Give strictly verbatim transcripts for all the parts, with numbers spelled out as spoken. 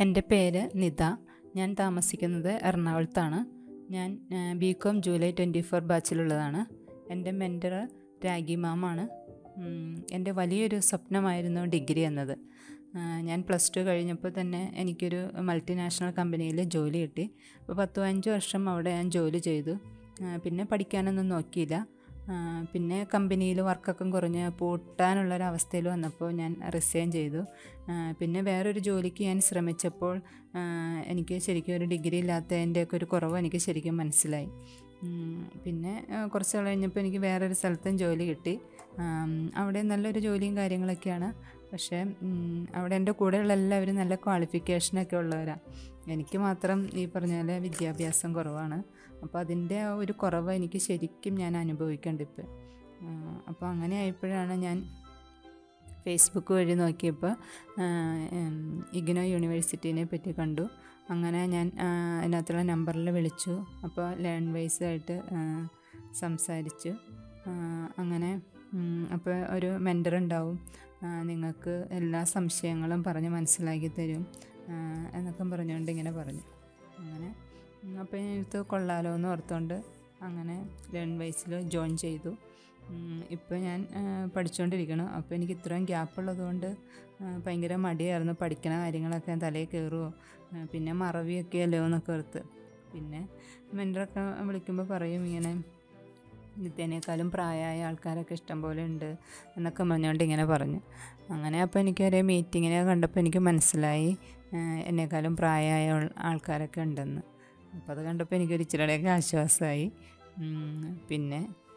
എൻ്റെ പേര് നിത. ഞാൻ താമസിക്കുന്നത് എറണാകുളത്താണ്. ഞാൻ B com July twenty four ബാച്ചിലുള്ളതാണ്. എൻ്റെ മെൻറ്റർ രാഗി മാമാണ്. എൻ്റെ വലിയൊരു സ്വപ്നമായിരുന്നു ഡിഗ്രി എന്നത്. ഞാൻ പ്ലസ് ടു കഴിഞ്ഞപ്പോൾ തന്നെ എനിക്കൊരു മൾട്ടിനാഷണൽ കമ്പനിയിൽ ജോലി കിട്ടി. അപ്പോൾ പത്ത് പതിനഞ്ച് വർഷം അവിടെ ഞാൻ ജോലി ചെയ്തു. പിന്നെ പഠിക്കാനൊന്നും നോക്കിയില്ല. പിന്നെ കമ്പനിയിൽ വർക്കൊക്കെ കുറഞ്ഞ് പൂട്ടാനുള്ളൊരവസ്ഥയിൽ വന്നപ്പോൾ ഞാൻ റിസൈൻ ചെയ്തു. പിന്നെ വേറൊരു ജോലിക്ക് ഞാൻ ശ്രമിച്ചപ്പോൾ എനിക്ക് ശരിക്കും ഒരു ഡിഗ്രി ഇല്ലാത്തതിൻ്റെയൊക്കെ ഒരു കുറവ് എനിക്ക് ശരിക്കും മനസ്സിലായി. പിന്നെ കുറച്ച് നാൾ കഴിഞ്ഞപ്പോൾ എനിക്ക് വേറൊരു സ്ഥലത്തും ജോലി കിട്ടി. അവിടെ നല്ലൊരു ജോലിയും കാര്യങ്ങളൊക്കെയാണ്. പക്ഷേ അവിടെ എൻ്റെ കൂടെയുള്ള എല്ലാവരും നല്ല ക്വാളിഫിക്കേഷനൊക്കെ ഉള്ളവരാണ്. എനിക്ക് മാത്രം ഈ പറഞ്ഞ പോലെ വിദ്യാഭ്യാസം കുറവാണ്. അപ്പോൾ അതിൻ്റെ ആ ഒരു കുറവ് എനിക്ക് ശരിക്കും ഞാൻ അനുഭവിക്കേണ്ട ഇപ്പം. അപ്പോൾ അങ്ങനെ ആയപ്പോഴാണ് ഞാൻ ഫേസ്ബുക്ക് വഴി നോക്കിയപ്പോൾ ഇഗ്നോ യൂണിവേഴ്സിറ്റീനെ പറ്റി കണ്ടു. അങ്ങനെ ഞാൻ അതിനകത്തുള്ള നമ്പറിൽ വിളിച്ചു. അപ്പോൾ ലേൺ വൈസ് ആയിട്ട് സംസാരിച്ചു. അങ്ങനെ അപ്പോൾ ഒരു മെൻറ്റർ ഉണ്ടാവും, നിങ്ങൾക്ക് എല്ലാ സംശയങ്ങളും പറഞ്ഞ് മനസ്സിലാക്കി തരും എന്നൊക്കെ പറഞ്ഞുകൊണ്ട് ഇങ്ങനെ പറഞ്ഞു. അങ്ങനെ അപ്പോൾ ഇത് കൊള്ളാലോ എന്ന് ഓർത്തുകൊണ്ട് അങ്ങനെ ലേൺ വൈസിൽ ജോയിൻ ചെയ്തു. ഇപ്പോൾ ഞാൻ പഠിച്ചുകൊണ്ടിരിക്കണം. അപ്പോൾ എനിക്ക് ഇത്രയും ഗ്യാപ്പുള്ളതുകൊണ്ട് ഭയങ്കര മടിയായിരുന്നു. പഠിക്കണ കാര്യങ്ങളൊക്കെ തലയിൽ കയറുമോ, പിന്നെ മറവിയൊക്കെ അല്ലോ എന്നൊക്കെ ഓർത്ത്. പിന്നെ മെൻറ്ററൊക്കെ വിളിക്കുമ്പോൾ പറയും ഇങ്ങനെ നിത്യേനേക്കാളും പ്രായമായ ആൾക്കാരൊക്കെ ഇഷ്ടം പോലെ ഉണ്ട് എന്നൊക്കെ പറഞ്ഞുകൊണ്ട് ഇങ്ങനെ പറഞ്ഞു. അങ്ങനെ അപ്പോൾ എനിക്കൊരു മീറ്റിങ്ങിനെ കണ്ടപ്പോൾ എനിക്ക് മനസ്സിലായി എന്നെക്കാളും പ്രായമായ ആൾക്കാരൊക്കെ ഉണ്ടെന്ന്. അപ്പോൾ അത് കണ്ടപ്പോൾ എനിക്കൊരു ഇച്ചിരിയുടെയൊക്കെ ആശ്വാസമായി. പിന്നെ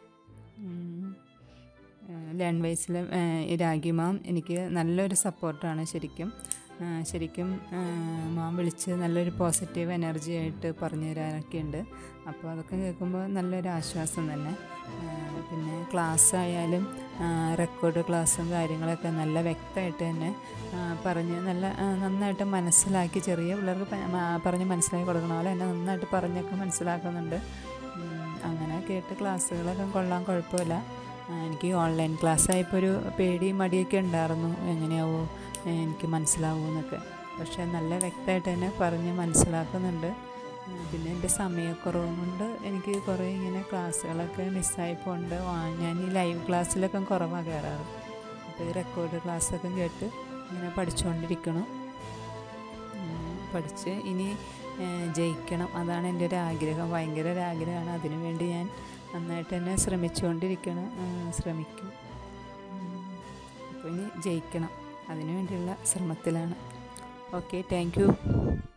ലേൺ വൈസിൽ രാഗി മാം എനിക്ക് നല്ലൊരു സപ്പോർട്ടാണ്. ശരിക്കും ശരിക്കും മാം വിളിച്ച് നല്ലൊരു പോസിറ്റീവ് എനർജി ആയിട്ട് പറഞ്ഞു തരാനൊക്കെ ഉണ്ട്. അപ്പോൾ അതൊക്കെ കേൾക്കുമ്പോൾ നല്ലൊരു ആശ്വാസം തന്നെ. പിന്നെ ക്ലാസ് ആയാലും റെക്കോർഡ് ക്ലാസ്സും കാര്യങ്ങളൊക്കെ നല്ല വ്യക്തമായിട്ട് തന്നെ പറഞ്ഞ് നല്ല നന്നായിട്ട് മനസ്സിലാക്കി, ചെറിയ പിള്ളേർക്ക് പറഞ്ഞ് മനസ്സിലാക്കി കൊടുക്കണ പോലെ എന്നെ നന്നായിട്ട് പറഞ്ഞൊക്കെ മനസ്സിലാക്കുന്നുണ്ട്. അങ്ങനെ കേട്ട് ക്ലാസ്സുകളൊക്കെ കൊള്ളാൻ കുഴപ്പമില്ല. എനിക്ക് ഓൺലൈൻ ക്ലാസ് ആയപ്പോൾ ഒരു പേടി മടിയൊക്കെ ഉണ്ടായിരുന്നു, എങ്ങനെയാവോ എനിക്ക് മനസ്സിലാവുമെന്നൊക്കെ. പക്ഷേ നല്ല വ്യക്തമായിട്ട് തന്നെ പറഞ്ഞ് മനസ്സിലാക്കുന്നുണ്ട്. പിന്നെ എൻ്റെ സമയക്കുറവും കൊണ്ട് എനിക്ക് കുറേ ഇങ്ങനെ ക്ലാസ്സുകളൊക്കെ മിസ്സായി പോകുന്നുണ്ട്. ഞാൻ ഈ ലൈവ് ക്ലാസ്സിലൊക്കെ കുറവാണ് കയറാറ്. അപ്പോൾ ഈ റെക്കോർഡ് ക്ലാസ്സൊക്കെ കേട്ട് ഇങ്ങനെ പഠിച്ചുകൊണ്ടിരിക്കണം. പഠിച്ച് ഇനി ജയിക്കണം, അതാണ് എൻ്റെ ഒരു ആഗ്രഹം. ഭയങ്കര ഒരു ആഗ്രഹമാണ്. അതിനു വേണ്ടി ഞാൻ നന്നായിട്ട് തന്നെ ശ്രമിച്ചുകൊണ്ടിരിക്കണം, ശ്രമിക്കും. അപ്പോൾ ഇനി ജയിക്കണം, അതിനു വേണ്ടിയുള്ള ശ്രമത്തിലാണ്. Okay, thank U.